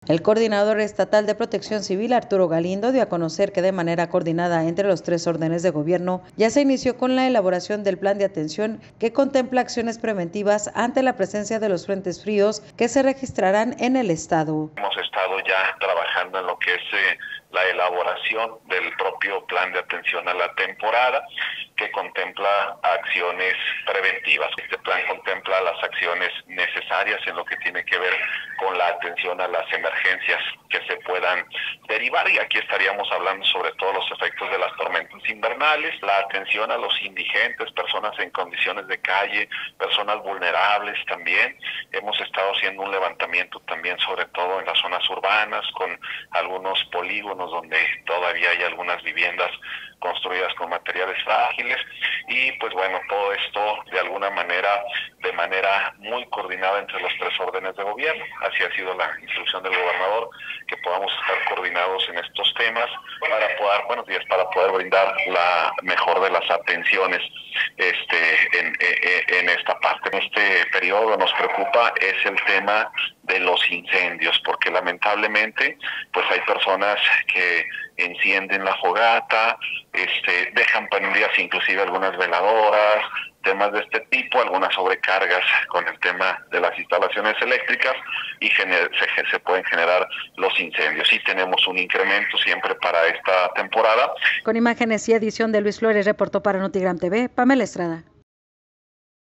El coordinador estatal de Protección Civil, Arturo Galindo, dio a conocer que de manera coordinada entre los 3 órdenes de gobierno ya se inició con la elaboración del plan de atención que contempla acciones preventivas ante la presencia de los frentes fríos que se registrarán en el estado. Hemos estado ya trabajando en lo que es la elaboración del propio plan de atención a la temporada, que contempla acciones preventivas. Este plan contempla las acciones necesarias en lo que tiene que ver con la atención a las emergencias que se puedan derivar, y aquí estaríamos hablando sobre todo los efectos de las tormentas invernales, la atención a los indigentes, personas en condiciones de calle, personas vulnerables también. Hemos estado haciendo un levantamiento también sobre todo en las zonas urbanas, con algunos polígonos donde todavía hay algunas viviendas construidas con materiales frágiles, y pues bueno, todo esto de alguna manera, de manera muy coordinada entre los 3 órdenes de gobierno. Así ha sido la instrucción del gobernador, que podamos estar coordinados en estos temas para poder brindar la mejor de las atenciones en esta parte. En este periodo nos preocupa es el tema de los incendios, porque lamentablemente pues hay personas que encienden la fogata, dejan prendidas inclusive algunas veladoras, temas de este tipo, algunas sobrecargas con el tema de las instalaciones eléctricas, y se pueden generar los incendios. Sí tenemos un incremento siempre para esta temporada. Con imágenes y edición de Luis Flores, reportó para Notigram TV, Pamela Estrada.